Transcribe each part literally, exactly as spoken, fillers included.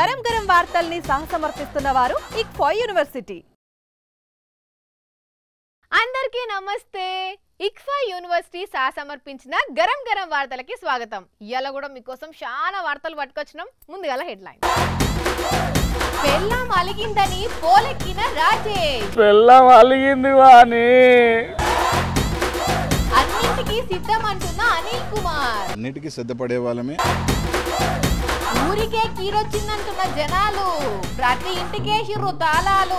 గరం గరం వార్తల్ని సహసమర్పిస్తున్న వారు ఇక్ఫా యూనివర్సిటీ. అందరికీ నమస్తే. ఇక్ఫా యూనివర్సిటీ సహసమర్పించిన గరం గరం వార్తలకి స్వాగతం. ఇయాల కూడా మీకోసం చాలా వార్తలు పట్టుకొచ్చినాం. ముందుగా హెడ్లైన్. పెళ్ళాం అలిగిందని పోలెక్కిన రాజేష్. పెళ్ళాం అలిగింది వాని అన్నింటికి సిద్ధం అంటున్న అనిల్ కుమార్. అన్నిటికీ సిద్ధపడే వాళ్ళమే. ఊరికే కీరొచ్చిందంటున్న జనాలు. ప్రతి ఇంటికేసిర్రు తాళాలు.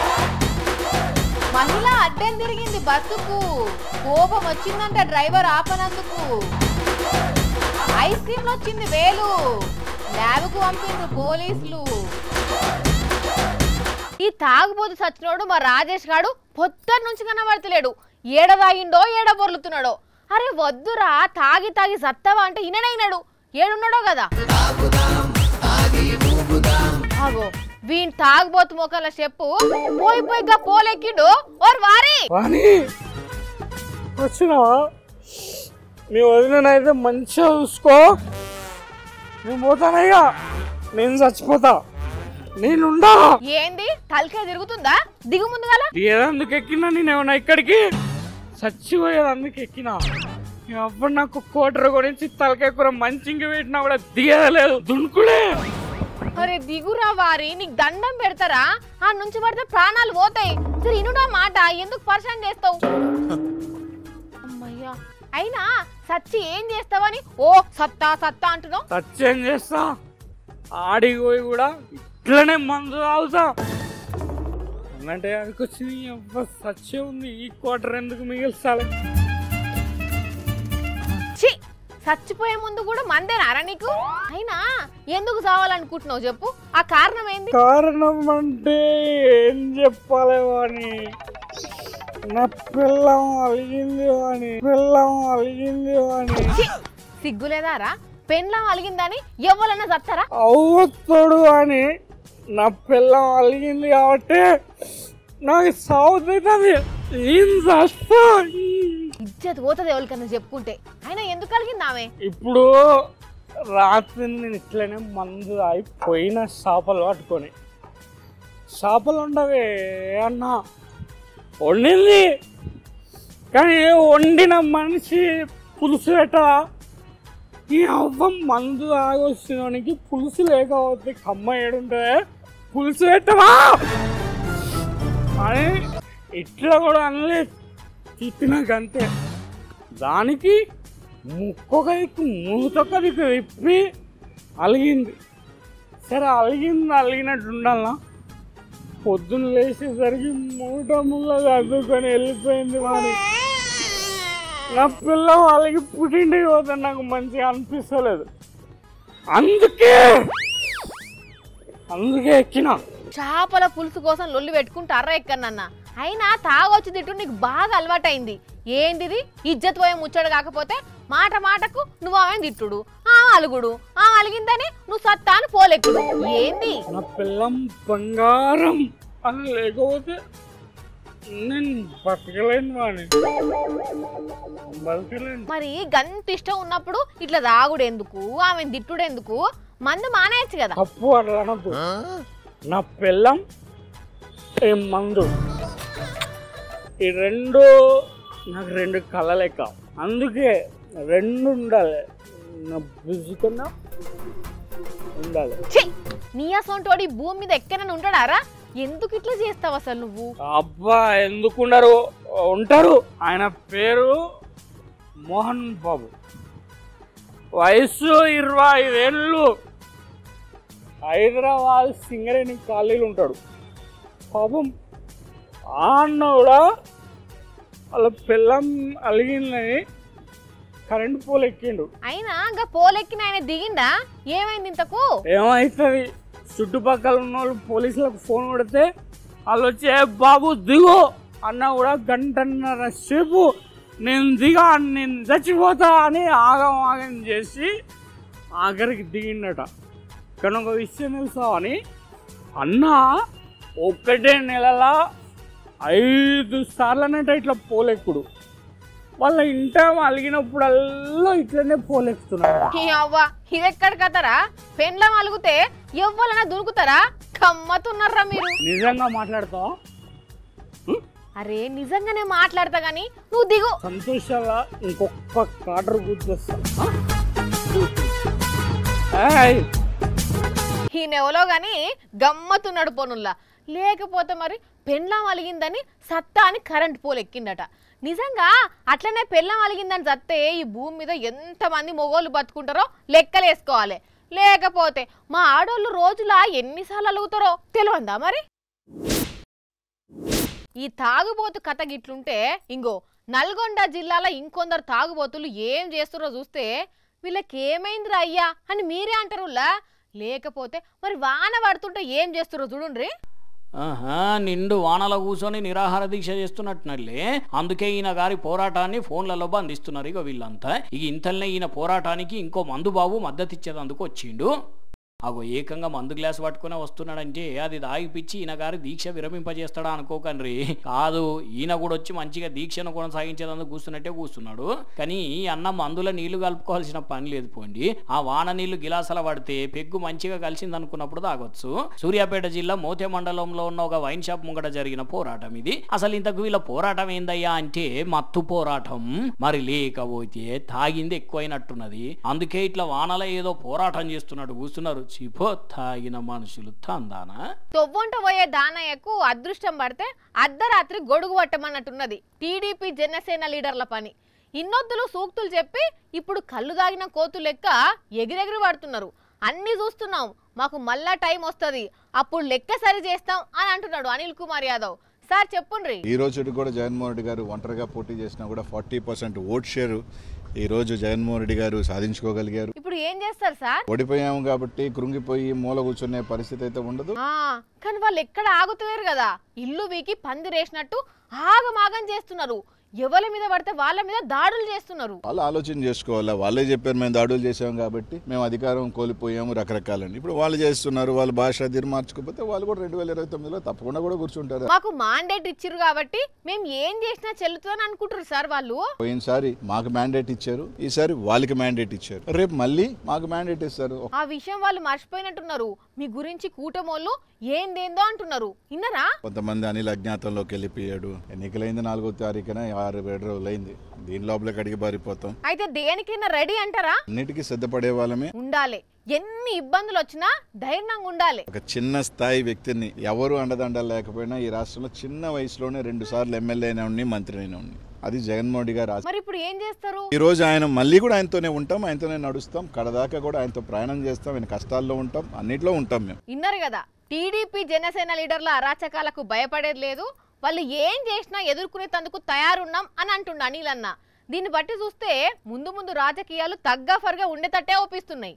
మహిళ అడ్డం తిరిగింది బస్సుకు. కోపం వచ్చిందంట డ్రైవర్ ఆపనందుకు. ఐస్ క్రీమ్ వచ్చింది వేలు. ల్యాబ్కు పంపిండ్రు పోలీసులు. ఈ తాగుబోతు సచ్చినోడు మా రాజేష్ గాడు పొద్దున్న నుంచి కనబడతలేడు. ఏడ తాగిండో ఏడ బొర్లుతున్నాడో. అరే వద్దురా, తాగి తాగి సత్తవా అంటే ఇనడైనాడు. ఏడున్నాడో కదా. ఆగో వీణ్ తాగుబోతు మొక్కల చెప్పు పోయి పోయిగా పోలెక్కిండు. ఓర్ వారి వాని వచ్చినావా? మీ వదినైతే మంచిగా చూసుకో. నేను పోతానయ్యా, నేను చచ్చిపోతా. నేనుండా. ఏంది తలకే తిరుగుతుందా? దిగు ముందు గల. ఏదందుకు ఎక్కినా నేనేమన్నా ఇక్కడికి చచ్చిపోయేది అందుకు ఎక్కినా. అప్పుడు నాకు కోటర గురించి తలకాయ కూర మంచిగా పెట్టినా కూడా దిగలేదు. దుణుకులే. అరే దిగురా వారి, నీకు దండం పెడతారా? ఆ నుంచి పడితే ప్రాణాలు పోతాయి. సరే ఇనుడా మాట, ఎందుకు పరిశాన్ చేస్తావు? అమ్మయ్యా, అయినా సచ్చి ఏం చేస్తావని ఓ సత్తా సత్తా అంటున్నావు. సచ్చి ఏం చేస్తా? ఆడికి పోయి కూడా ఇట్లనే మందు తాగుతా అన్నట్టే అక్కడికి వచ్చింది. సచ్చే ఉంది. ఈ క్వార్టర్ ఎందుకు మిగిల్చాలి? ఛీ, చచ్చిపోయే ముందు కూడా మందేనారా నీకు? అయినా ఎందుకు చావాలనుకుంటున్నావు చెప్పు? ఆ కారణం ఏంది? కారణం అంటే ఏం చెప్పాలి వాని? నా పిల్లం అలిగింది వాని, పిల్లం అలిగింది వాని. సిగ్గులేదారా? పెండ్లం అలిగిందని ఎవ్వలన్నా చస్తారా? అవ్వతోడు అని నా పిల్లం అలిగింది కాబట్టి నాకు సాగుతుంది. ఏం చేస్తా? ఇజ్జత్ పోతుంది ఎవరికన్నా చెప్పుకుంటే. అయినా ఎందుకు అలిగింది ఆమె? ఇప్పుడు రాత్రి నేను ఇట్లనే మందు అయిపోయిన చేపలు పట్టుకొని, చేపలు ఉండవే అన్న వండింది. కానీ వండిన మనిషి పులుసు పెట్టా. ఈ అవ్వం మందు ఆగొచ్చినోనికి పులుసు లేకపోతే కమ్మ ఏడుంటుంది. పులుసు పెట్టవా అని ఇట్లా కూడా అనలేదు. తిప్పినాకంతే. దానికి ముక్కొక దిక్కు మూతొక్క దిక్కు తిప్పి అలిగింది. సరే అలిగింది అలిగినట్టు ఉండాలా. పొద్దున్న లేచేసరికి మూట ముళ్ళ చదువుకొని వెళ్ళిపోయింది. వాడి నా పిల్ల వాళ్ళకి పుట్టింటికి పోతే నాకు మంచిగా అనిపిస్తలేదు. అందుకే అందుకే ఎక్కిన. చేపల పులుసు కోసం లొల్లి పెట్టుకుంటారా ఎక్కడన్నా? అయినా తాగొచ్చి తిట్టు నీకు బాగా అలవాటైంది. ఏంటిది ఇజ్జత్ పోయే ముచ్చడు? కాకపోతే మాట మాటకు నువ్వు ఆమె తిట్టుడు, ఆ అలుగుడు, ఆ అలిగిందని నువ్వు సత్తాను పోలెక్కుడు. ఏంది? నా పిల్లం బంగారం అని లేకపోతే నేను బతకలేను వాడిని, బతకలేను. మరి గంత ఇష్టం ఉన్నప్పుడు ఇట్లా తాగుడు ఎందుకు, ఆమె తిట్టుడు ఎందుకు? మందు మానేయచ్చు కదా. తప్పు అట్లా అనద్దు. నా పిల్లం ఏ మందు, ఈ రెండు నాకు రెండు కళ్ళ లెక్క. అందుకే రెండు ఉండాలి. నా బుజ్జుకున్నా ఉండాలి. నీ అసొంటోడి భూమి మీద ఎక్కడైనా ఉంటాడారా? ఎందుకు ఇట్లా చేస్తావు అసలు నువ్వు? అబ్బా ఎందుకున్నారు, ఉంటారు. ఆయన పేరు మోహన్ బాబు, వయసు ఇరవై ఐదేళ్ళు, హైదరాబాద్ సింగరేణి కాలనీలు ఉంటాడు. పాపం ఆ అన్న కూడా వాళ్ళ పిల్లం అలిగిందని కరెంట్ పోల్ ఎక్కిండు. అయినా ఇంకా పోలెక్కిన ఆయన దిగిండా? ఏమైంది ఇంతకు? ఏమవుతుంది? చుట్టుపక్కల ఉన్న వాళ్ళు పోలీసులకు ఫోన్ కొడితే వాళ్ళు వచ్చి బాబు దిగు అన్న కూడా గంటన్నర సేపు నేను దిగా నేను చచ్చిపోతా అని ఆగం ఆగం చేసి ఆఖరికి దిగిండట. కానీ ఒక విషయం తెలుసా అని, అన్న ఒకటే నెలల ఐదు సార్లు అన్నట్టు ఇట్లా పోలెక్కుడు. వాళ్ళ ఇంట అలిగినప్పుడల్లా ఇట్లనే పోలెక్కుతున్నాడు. అవ్వా ఇదెక్కడ కథరా? పెండ్లం అలుగుతే ఎవ్వలన్నా దొరుకుతారా? కమ్మతున్నారా మీరు? నిజంగా మాట్లాడతావా? అరే నిజంగానే మాట్లాడతా గాని నువ్వు దిగు. సంతోషంగా ఇంకొక కాటర్ గుర్తొస్తా. ఈయనెవలో గాని గమ్మతున్నాడు పోనుల్లా. లేకపోతే మరి పెండ్లం అలిగిందని సత్తా అని కరెంట్ పోలు ఎక్కిండట. నిజంగా అట్లనే పెళ్ళం అలిగిందని చస్తే ఈ భూమి మీద ఎంతమంది మొగోళ్ళు బతుకుంటారో లెక్కలేసుకోవాలి. లేకపోతే మా ఆడోళ్ళు రోజులా ఎన్నిసార్లు అలుగుతారో తెలియందా మరి? ఈ తాగుబోతు కథ గిట్లుంటే ఇంగో నల్గొండ జిల్లాలో ఇంకొందరు తాగుబోతులు ఏం చేస్తారో చూస్తే వీళ్ళకి ఏమైందిరా అయ్యా అని మీరే అంటారులా. లేకపోతే మరి వాన పడుతుంటే ఏం చేస్తారో చూడండి. ఆహా నిండు వానలో కూర్చొని నిరాహార దీక్ష చేస్తున్నట్టునట్లే. అందుకే ఈయన గారి పోరాటాన్ని ఫోన్లలో బంధిస్తున్నారు. ఇక వీళ్ళంతా ఇక ఇంతల్నే ఈయన పోరాటానికి ఇంకో మందు బాబు మద్దతు ఇచ్చేదందుకు వచ్చిండు. అగో ఏకంగా మందు గ్లాస్ పట్టుకునే వస్తున్నాడంటే అది దాగిపిచ్చి ఈయన గారి దీక్ష విరమింపజేస్తాడా అనుకోకండి. కాదు, ఈయన కూడా వచ్చి మంచిగా దీక్షను కొనసాగించేందుకు కూర్చున్నట్టే కూర్చున్నాడు. కానీ ఈ అన్న మందుల నీళ్లు కలుపుకోవాల్సిన పని లేదు పోండి. ఆ వాన నీళ్లు గిలాసాల పడితే పెగ్గు మంచిగా కలిసింది అనుకున్నప్పుడు తాగొచ్చు. సూర్యాపేట జిల్లా మోతే మండలంలో ఉన్న ఒక వైన్ షాప్ ముంగట జరిగిన పోరాటం ఇది. అసలు ఇంతకు వీళ్ళ పోరాటం ఏందయ్యా అంటే మత్తు పోరాటం. మరి లేకపోతే తాగింది ఎక్కువైనట్టున్నది. అందుకే ఇట్లా వానల ఏదో పోరాటం చేస్తున్నట్టు కూర్చున్నారు. చిపో తాగిన మనుషులు తందానా. తొవ్వంట పోయే దానయ్యకు అదృష్టం పడితే అర్ధరాత్రి గొడుగు పట్టమన్నట్టున్నది టీడీపీ జనసేన లీడర్ల పని. ఇన్నొద్దులు సూక్తులు చెప్పి ఇప్పుడు కళ్ళు దాగిన కోతు లెక్క ఎగిరెగిరి పడుతున్నారు. అన్ని చూస్తున్నాం, మాకు మళ్ళా టైం వస్తుంది, అప్పుడు లెక్క సరి చేస్తాం అని అంటున్నాడు అనిల్ కుమార్ యాదవ్. సార్ చెప్పుండ్రి. ఈ రోజు కూడా జగన్మోహన్ రెడ్డి గారు ఒంటరిగా పోటీ చేసినా కూడా ఫార్టీ పర్సెంట్ ఓట్ షేర్ ఈ రోజు జగన్మోహన్ రెడ్డి గారు సాధించుకోగలిగారు. ఇప్పుడు ఏం చేస్తారు సార్? ఓడిపోయాము కాబట్టి కృంగిపోయి మూల కూర్చునే పరిస్థితి అయితే ఉండదు. కానీ వాళ్ళు ఎక్కడ ఆగుతలేరు కదా. ఇల్లు వీకి పందిరేసినట్టు ఆగమాగం చేస్తున్నారు. ఎవరి మీద పడితే వాళ్ళ మీద దాడులు చేస్తున్నారు. వాళ్ళు ఆలోచన చేసుకోవాలా. వాళ్ళే చెప్పారు మేము దాడులు చేసాం కాబట్టి మేము అధికారం కోల్పోయాము రకరకాలని. ఇప్పుడు వాళ్ళు చేస్తున్నారు. వాళ్ళ భాష తీరు మార్చుకోకపోతే వాళ్ళు కూడా రెండు వేల ఇరవై తొమ్మిదిలో తప్పకుండా కూడా కూర్చుంటారు. మాకు మాండేట్ ఇచ్చారు కాబట్టి మేము ఏం చేసినా చెల్లుతుందని అనుకుంటారు సార్ వాళ్ళు. పోయినసారి మాకు మ్యాండేట్ ఇచ్చారు, ఈసారి వాళ్ళకి మ్యాండేట్ ఇచ్చారు, రేపు మళ్ళీ మాకు మ్యాండేట్ ఇస్తారు. ఆ విషయం వాళ్ళు మర్చిపోయినట్టున్నారు. మీ గురించి కూటమోళ్ళు ఏందేందో అంటున్నారు. ఇన్నరా? కొంతమంది అనిల్ అజ్ఞాతంలోకి వెళ్ళిపోయాడు. ఎన్నికలైంది నాలుగో తారీఖున ఆరు ఏడు రోజులు అయింది. దీని లోపలికి అడిగి పారిపోతాం. అయితే దేనికైనా రెడీ అంటారా? అన్నిటికీ సిద్ధపడే వాళ్ళమే ఉండాలి. ఎన్ని ఇబ్బందులు వచ్చినా ధైర్యంగా ఉండాలి. ఒక చిన్న స్థాయి వ్యక్తిని ఎవరు అండదండలు లేకపోయినా ఈ రాష్ట్రంలో చిన్న వయసులోనే రెండు సార్లు ఎమ్మెల్యే అయినా ఉండి మంత్రి అయినా ఉండి అది జగన్మోహన్ రెడ్డి గారు. మరి ఇప్పుడు ఏం చేస్తారు? ఈ రోజు ఆయన మళ్ళీ కూడా ఆయనతోనే ఉంటాం, ఆయనతోనే నడుస్తాం, కడదాకా కూడా ఆయనతో ప్రయాణం చేస్తాం, ఆయన కష్టాల్లో ఉంటాం, అన్నిట్లో ఉంటాం మేము. విన్నారు కదా, టీడీపీ జనసేన లీడర్ల అరాచకాలకు భయపడేది లేదు. వాళ్ళు ఏం చేసినా ఎదుర్కొనేందుకు తయారున్నాం అని అంటుండ అనిల్ అన్న. దీన్ని బట్టి చూస్తే ముందు ముందు రాజకీయాలు తగ్గఫర్గా ఉండేటట్టే ఒప్పిస్తున్నాయి.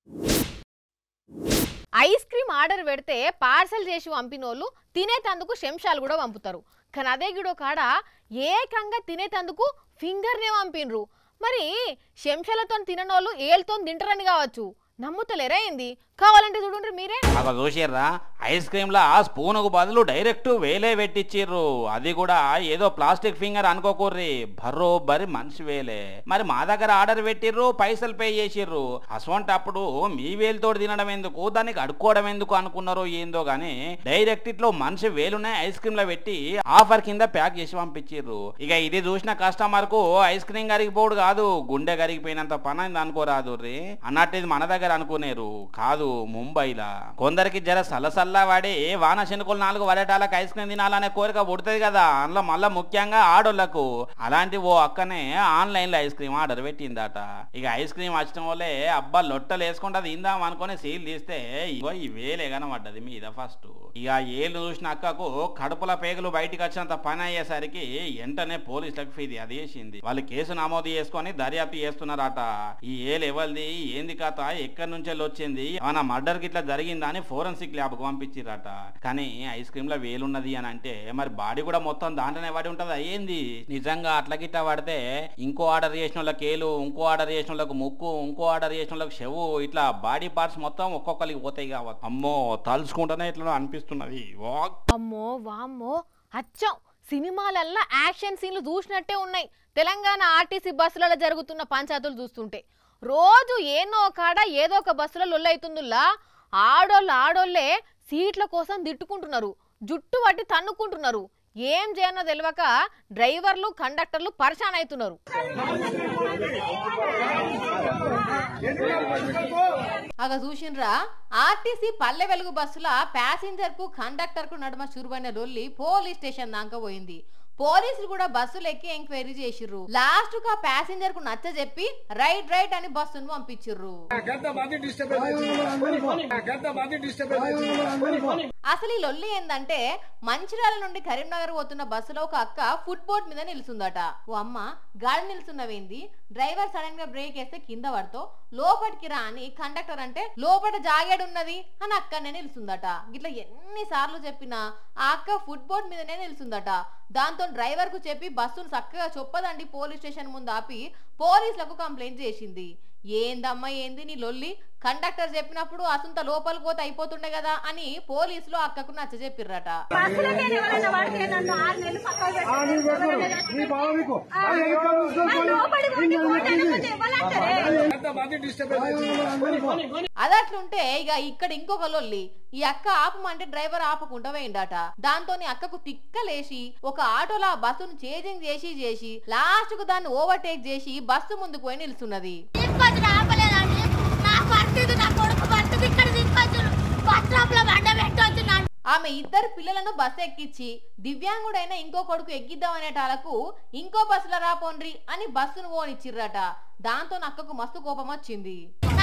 ఐస్ క్రీమ్ ఆర్డర్ పెడితే పార్సల్ చేసి పంపినోళ్ళు తినేటందుకు శంషాలు కూడా పంపుతారు. కానీ అదే గిడో కాడ ఏకంగా తినేటందుకు ఫింగర్నే పంపినరు. మరి శంషాలతో తిననోళ్ళు ఏళ్ళతో తింటారని కావచ్చు. నమ్ముతలేరా ఏంది? కావాలంటే చూడండి మీరే. అక్కడ చూసిర్రా ఐస్ క్రీమ్ లా స్పూన్ కు బదులు డైరెక్ట్ వేలే పెట్టిచ్చిర్రు. అది కూడా ఏదో ప్లాస్టిక్ ఫింగర్ అనుకోకూర్రి, బర్రో బరి మనిషి వేలే. మరి మా దగ్గర ఆర్డర్ పెట్టిర్రు, పైసలు పే చేసిర్రు. అసొంటి అప్పుడు మీ వేలుతో తినడం ఎందుకు, దానికి అడుక్కోవడం ఎందుకు అనుకున్నారో ఏందో గానీ డైరెక్ట్ ఇట్లో మనిషి వేలునే ఐస్ క్రీమ్ లో పెట్టి ఆఫర్ కింద ప్యాక్ చేసి పంపించిర్రు. ఇక ఇది చూసిన కస్టమర్ కు ఐస్ క్రీమ్ కరిగిపోడు కాదు, గుండె కరిగిపోయినంత పని అయింది అనుకోరాదు రీ అన్నట్టు ఇది మన దగ్గర అనుకునేరు కాదు. ముంబైలా కొందరికి జర సల్లసల్లా వాడి వాన శనుకులు నాలుగు వడటాలకు ఐస్ క్రీమ్ తినాలనే కోరిక పుడుతుంది కదా. అందులో మళ్ళా ముఖ్యంగా ఆడోళ్లకు. అలాంటి ఓ అక్కనే ఆన్లైన్ లో ఐస్ క్రీమ్ ఆర్డర్ పెట్టిందట. ఇక ఐస్ క్రీమ్ వచ్చిన వాళ్ళే అబ్బా లొట్టలు వేసుకుంటా తిందాం అనుకుని సీల్ తీస్తే ఇగో ఈ వేలే కనబడ్డది మీద ఫస్ట్. ఇక ఏళ్ళు చూసిన అక్కకు కడుపుల పేగులు బయటికి వచ్చినంత పని అయ్యేసరికి వెంటనే పోలీసులకు ఫిర్యాదు చేసింది. వాళ్ళు కేసు నమోదు చేసుకొని దర్యాప్తు చేస్తున్నారట. ఈ ఏలు ఎవరిది, ఏంది కథ, ఎక్కడి నుంచి వచ్చింది, ఏమన్నా మర్డర్ కి ఇట్లా జరిగిందా అని ఫోరెన్సిక్ ల్యాబ్ కు పంపించిరట. కానీ ఐస్ క్రీమ్ లో వేలున్నది అని అంటే మరి బాడీ కూడా మొత్తం దాంట్లోనే పడి ఉంటది. అయ్యింది నిజంగా అట్లా గిట్లా పడితే ఇంకో ఆర్డర్ చేసిన వాళ్ళకి ఏలు, ఇంకో ఆర్డర్ చేసిన వాళ్ళకి ముక్కు, ఇంకో ఆర్డర్ చేసిన వాళ్ళకి చెవు, ఇట్లా బాడీ పార్ట్స్ మొత్తం ఒక్కొక్కరికి పోతాయి కావచ్చు. అమ్మో తలుచుకుంటేనే ఇట్లా అనిపిస్తున్నది. అమ్మో వామ్మో, అచ్చం సినిమాలల్లా యాక్షన్ సీన్లు చూసినట్టే ఉన్నాయి. తెలంగాణ ఆర్టీసీ బస్సులలో జరుగుతున్న పంచాయతీలు చూస్తుంటే రోజు ఏనో కాడ ఏదో ఒక బస్సులో లొల్లైతుందిలా ఆడోళ్ళు ఆడోళ్ళే సీట్ల కోసం తిట్టుకుంటున్నారు, జుట్టు పట్టి తన్నుకుంటున్నారు. ఏం చేయనో తెలియక డ్రైవర్లు కండక్టర్లు పరిశాన్ అవుతున్నారు. అగ చూసిండ్రా, ఆర్టీసీ పల్లె వెలుగు బస్సుల ప్యాసింజర్ కు కండక్టర్ కు నడుమ చురువైన లొల్లి పోలీస్ స్టేషన్ దాకా పోయింది. పోలీసులు కూడా బస్సులు ఎక్కి ఎంక్వైరీ చేసిర్రు. లాస్ట్ కు ఆ ప్యాసింజర్ కు నచ్చ చెప్పి రైట్ రైట్ అని బస్సును పంపించిర్రు. అసలు ఈ లొల్లి ఏందంటే మంచిర్యాల నుండి కరీంనగర్ పోతున్న బస్సులో ఒక అక్క ఫుట్ బోర్డ్ మీద నిలుస్తుందట. ఓ అమ్మ గాడి నిలుస్తున్నవేంది, డ్రైవర్ సడన్ గా బ్రేక్ వేస్తే కింద పడతో లోపలికి రా అని కండక్టర్ అంటే లోపల జాగేడు ఉన్నది అని అక్కనే నిలుస్తుందట. ఇట్లా ఎన్ని సార్లు చెప్పినా ఆ అక్క ఫుట్ బోర్డ్ మీదనే నిలుస్తుందట. దాంతో డ్రైవర్ కు చెప్పి బస్సును చక్కగా చొప్పదండి పోలీస్ స్టేషన్ ముందు ఆపి పోలీసులకు కంప్లైంట్ చేసింది. ఏందమ్మా ఏంది నీ లొల్లి, కండక్టర్ చెప్పినప్పుడు అసంత లోపలికి పోతే అయిపోతుండే కదా అని పోలీసులు అక్కకు నచ్చ చెప్పిర్రట. అదట్లుంటే ఇక ఇక్కడ ఇంకొక లొల్లి. ఈ అక్క ఆపమంటే డ్రైవర్ ఆపకుండా వేయండట. దాంతో అక్కకు తిక్కలేసి ఒక ఆటోలో బస్సును చేంజింగ్ చేసి చేసి లాస్ట్ కు దాన్ని ఓవర్టేక్ చేసి బస్సు ముందుకు పోయి నిలుస్తున్నది. ఆమె ఇద్దరు పిల్లలను బస్సు ఎక్కించి దివ్యాంగుడైన ఇంకో కొడుకు ఎక్కిద్దామనేటాలకు ఇంకో బస్సులో రాపోండ్రి అని బస్సును ఓనిచ్చిర్రట. దాంతో అక్కకు మస్తు కోపం వచ్చింది.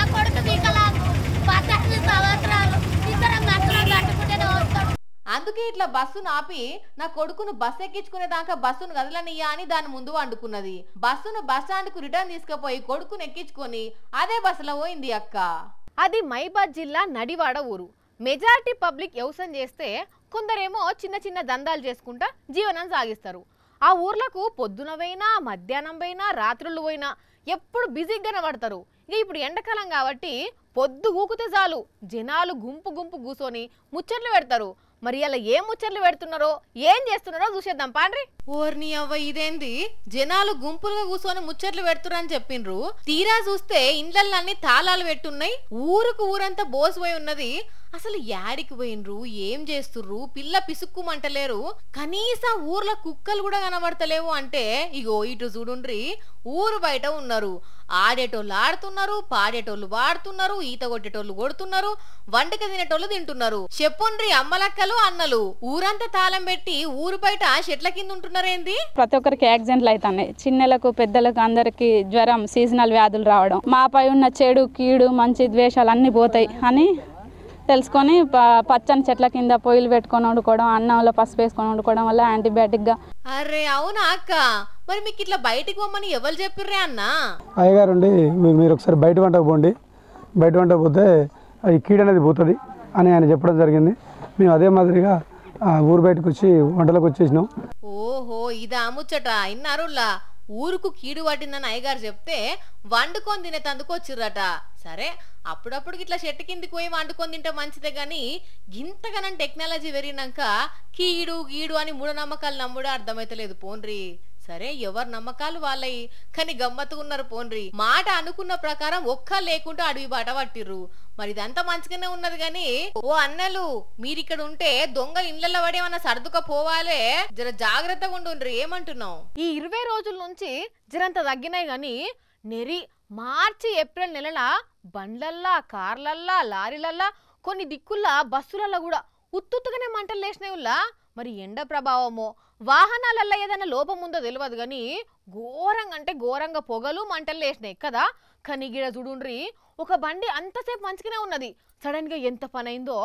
అందుకే ఇట్లా బస్సును ఆపి నా కొడుకును బస్సు ఎక్కించుకునే దాకా బస్సును కదలనియ్యా అని దాని ముందు వండుకున్నది. బస్సును బస్ స్టాండ్ కు రిటర్న్ తీసుకుపోయి కొడుకును ఎక్కించుకొని అదే బస్సులో పోయింది అక్క. అది మైబాద్ జిల్లా నడివాడ ఊరు. మెజారిటీ పబ్లిక్ వ్యవసాయం చేస్తే కొందరేమో చిన్న చిన్న దందాలు చేసుకుంటా జీవనం సాగిస్తారు. ఆ ఊర్లకు పొద్దున పోయినా మధ్యాహ్నం పోయినా రాత్రులు పోయినా ఎప్పుడు బిజీగానే పడతారు. ఇక ఇప్పుడు ఎండాకాలం కాబట్టి పొద్దు ఊకితే చాలు జనాలు గుంపు గుంపు కూర్చొని ముచ్చట్లు పెడతారు. మరి అలా ఏం ముచ్చట్లు పెడుతున్నారో ఏం చేస్తున్నారో చూసేద్దాం పాండ్రి. ఓర్ని అవ్వ ఇదేంది, జనాలు గుంపులుగా కూర్చొని ముచ్చట్లు పెడుతున్నారు అని చెప్పిండ్రు. తీరా చూస్తే ఇండ్లన్నీ తాళాలు పెట్టున్నాయి, ఊరుకు ఊరంతా బోసిపోయి ఉన్నది. అసలు యాడికి పోయినరు, ఏం చేస్తుర్రు, పిల్ల పిసుక్కుమంటలేరు, కనీసం ఊర్లో కుక్కలు కూడా కనబడతలేవు అంటే ఇగో ఇటు చూడుండ్రి ఊరు బయట ఉన్నారు. ఆడేటోళ్ళు ఆడుతున్నారు, పాడేటోళ్ళు వాడుతున్నారు, ఈత కొట్టేటోళ్ళు కొడుతున్నారు, వంటక తినేటోళ్ళు తింటున్నారు. చెప్పుండ్రి అమ్మలక్కలు అన్నలు ఊరంతా తాళం పెట్టి ఊరు బయట చెట్ల కింద ఉంటున్నారేంది. ప్రతి ఒక్కరికి యాక్సిడెంట్లు అవుతున్నాయి. చిన్నలకు పెద్దలకు అందరికి జ్వరం, సీజనల్ వ్యాధులు రావడం, మాపై ఉన్న చెడు కీడు మంచి ద్వేషాలు అన్ని పోతాయి అని తెలుసుకొని పచ్చని చెట్ల కింద పొయ్యిలు పెట్టుకొని వండుకోవడం, అన్నంలో పసుపు వేసుకొని వండుకోవడం వల్ల యాంటీబయాటిక్ గా. అరే అవునా అక్క, మరి మీకు ఇట్లా బయటికి పోమని ఎవరు చెప్పిర్రే అన్న? అయ్యగారు అండి, మీరు ఒకసారి బయట వంటకు పోండి, బయట వంటకు పోతే అది కీడు అనేది పోతుంది అని ఆయన చెప్పడం జరిగింది. మేము అదే మాదిరిగా ఊరు బయటకు వచ్చి వంటలకు వచ్చేసినాం. ఓహో ఇదా ముచ్చట ఇన్నారులా. ఊరుకు కీడు పట్టిందని అయ్యగారు చెప్తే వండుకొని తినేతందుకు వచ్చిర్రట. సరే అప్పుడప్పుడు ఇట్లా చెట్టు కిందికి పోయి వండుకొని తింటే మంచిదే గాని ఇంతగానం టెక్నాలజీ పెరిగినాక కీడు గీడు అని మూఢనమ్మకాలు నమ్ముడే అర్థమైతలేదు పోన్రి. సరే ఎవరు నమ్మకాలు వాళ్ళయి, కానీ గమ్మత్తుగా ఉన్నారు పోన్రి. మాట అనుకున్న ప్రకారం ఒక్క లేకుండా అడవి బాట పట్టిర్రు. మరి ఇదంతా మంచిగానే ఉన్నది గాని ఓ అన్నలు మీరిక్కడ ఉంటే దొంగలు ఇళ్లలో పడేమన్నా సర్దుక పోవాలే, జర జాగ్రత్తగా ఉండుండ్రి. ఏమంటున్నావు? ఈ ఇరవై రోజుల నుంచి జరంత తగ్గినాయి గాని నెరి మార్చి ఏప్రిల్ నెలల బండ్లల్లా కార్లల్లా లారీలల్లా కొన్ని దిక్కుల్లా బస్సులల్లా కూడా ఉత్తుత్తుగానే మంటలు లేచినాయిల్లా. మరి ఎండ ప్రభావమో వాహనాలల్లో ఏదైనా లోపం ఉందో తెలియదు కానీ ఘోరంగా అంటే ఘోరంగా పొగలు మంటలు లేచినాయి కదా. కానీ గిడ చూడుండ్రి ఒక బండి అంతసేపు మంచిగానే ఉన్నది, సడన్ గా ఎంత పని అయిందో.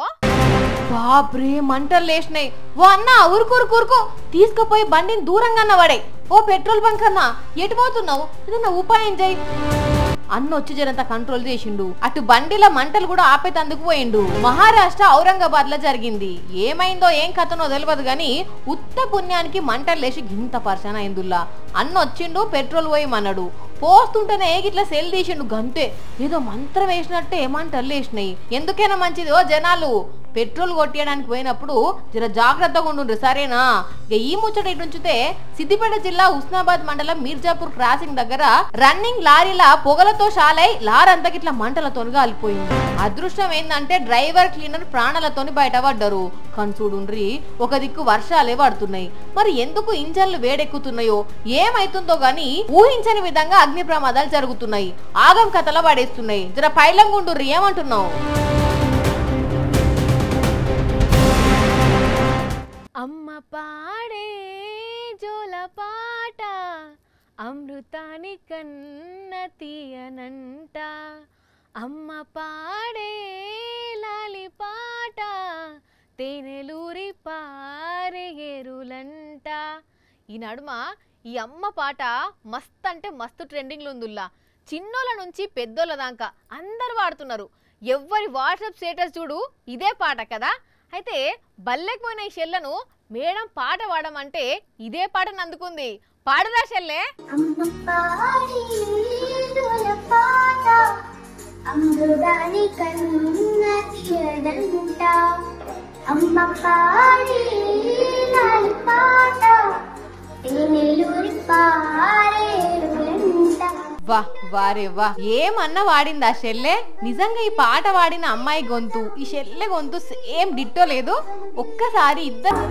బాబ్రే మంటలు లేచినాయి. ఓ అన్న ఊరుకూరుకూరుకో తీసుకుపోయి బండిని దూరంగా పడే. ఓ పెట్రోల్ బంక్ అన్నా ఎటు పోతున్నావు, ఏదన్నా ఉపాయం చేయి. అన్న వచ్చి జరంతా కంట్రోల్ చేసిండు. అటు బండిల మంటలు కూడా ఆపేతందుకు పోయిండు. మహారాష్ట్ర ఔరంగాబాద్ లో జరిగింది. ఏమైందో ఏం కథనో తెలియదు గాని ఉత్త పుణ్యానికి మంటలు లేచి గింత పర్సన్ అయిందుల్లా. అన్న వచ్చిండు పెట్రోల్ పోయమన్నాడు, పోస్తుంటేనే గిట్లా సెల్ తీసిండు. గంతే ఏదో మంత్రం వేసినట్టే మంటలు లేచినాయి. ఎందుకైనా మంచిది ఓ జనాలు పెట్రోల్ కొట్టేయడానికి పోయినప్పుడు జర జాగ్రత్తగా ఉండు సరేనా. ఇక ఈ ముచ్చట ఇటు ఉంచితే సిద్దిపేట జిల్లా హుస్నాబాద్ మండలం మీర్జాపూర్ క్రాసింగ్ దగ్గర రన్నింగ్ లారీల పొగలతో షాలై లారంతా ఇట్లా మంటలతో కాలిపోయింది. అదృష్టం ఏంటంటే డ్రైవర్ క్లీనర్ ప్రాణాలతోని బయటపడ్డారు. కన్సూడుండ్రి ఒక దిక్కు వర్షాలే పడుతున్నాయి, మరి ఎందుకు ఇంజన్లు వేడెక్కుతున్నాయో ఏమైతుందో గాని ఊహించని విధంగా అగ్ని ప్రమాదాలు జరుగుతున్నాయి, ఆగం కథల పడేస్తున్నాయి. జర పైలం గుండుర్రి ఏమంటున్నావు? అమ్మ పాడే జోల పాట అమృతాని కన్న తీయనంట, అమ్మ పాడే లాలి పాట తేనెలూరి పారేరులంట. ఈ నడుమ ఈ అమ్మ పాట మస్త్ అంటే మస్తు ట్రెండింగ్లో ఉందిల్లా. చిన్నోళ్ళ నుంచి పెద్దోళ్ళ దాకా అందరు వాడుతున్నారు. ఎవరి వాట్సాప్ స్టేటస్ చూడు ఇదే పాట కదా. అయితే బల్లెకపోయిన ఈ షెల్లను మేడం పాట పాడమంటే ఇదే పాటను అందుకుంది. పాడరా షెల్లే. అమృతాని కన్న తీయనంట, అమ్మ పాడే లాలి పాట తేనెలూరి పారేరులంట. వా వారే వా ఏమన్నా వాడింది ఆ షెల్లె. నిజంగా ఈ పాట వాడిన అమ్మాయి గొంతు ఈ షెల్లె గొంతు సేమ్ డిట్టో లేదు. ఒక్కసారి ఇద్దరు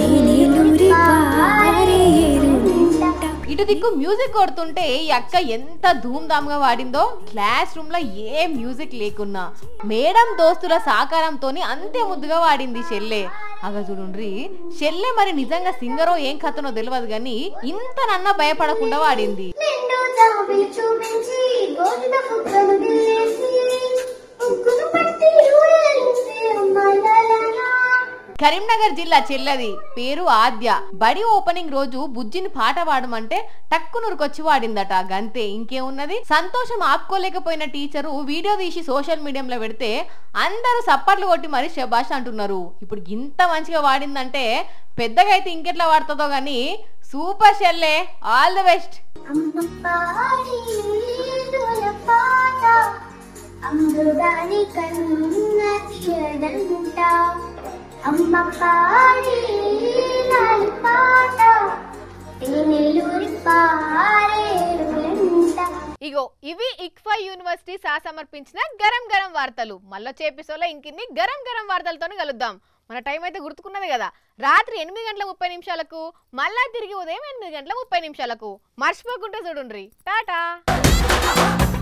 ఇటు దిక్కు మ్యూజిక్ కొడుతుంటే ఈ అక్క ఎంత ధూమ్ ధామ్ గా వాడిందో. క్లాస్ రూమ్ లో ఏ మ్యూజిక్ లేకున్నా మేడం దోస్తుల సహకారంతోని అంతే ముద్దుగా వాడింది షెల్లె. అగా చూడుండ్రి షెల్లె మరి నిజంగా సింగరో ఏం కథనో తెలియదు గాని ఇంత నన్న భయపడకుండా వాడింది. కరీంనగర్ జిల్లా చెల్లది, పేరు ఆద్య. బడి ఓపెనింగ్ రోజు బుజ్జిని పాట పాడమంటే టక్కునురుకొచ్చి వాడిందట. గంతే ఇంకేమున్నది. సంతోషం ఆపుకోలేకపోయిన టీచరు వీడియో తీసి సోషల్ మీడియాలో పెడితే అందరూ సప్పట్లు కొట్టి మరి శబాష్ అంటున్నారు. ఇప్పుడు ఇంత మంచిగా వాడిందంటే పెద్దగా అయితే ఇంకెట్లా వాడుతుందో గానీ సూపర్ షెల్లే, ఆల్ ది బెస్ట్. అమృతాని కన్న తీయనంట, అమ్మ పాడే లాలి పాట తేనెలూరి పారేరులంట. ఇగో ఇవి ఇక్ఫా యూనివర్సిటీ సహ సమర్పించిన గరం గరం వార్తలు. మళ్ళీ చేపిసోలో ఇంకిన్ని గరం గరం వార్తలతో కలుద్దాం. మన టైం అయితే గుర్తుకున్నది కదా, రాత్రి ఎనిమిది గంటల ముప్పై నిమిషాలకు మళ్ళా తిరిగి ఉదయం ఎనిమిది గంటల ముప్పై నిమిషాలకు. మర్చిపోకుండా చూడుండ్రి. టాటా.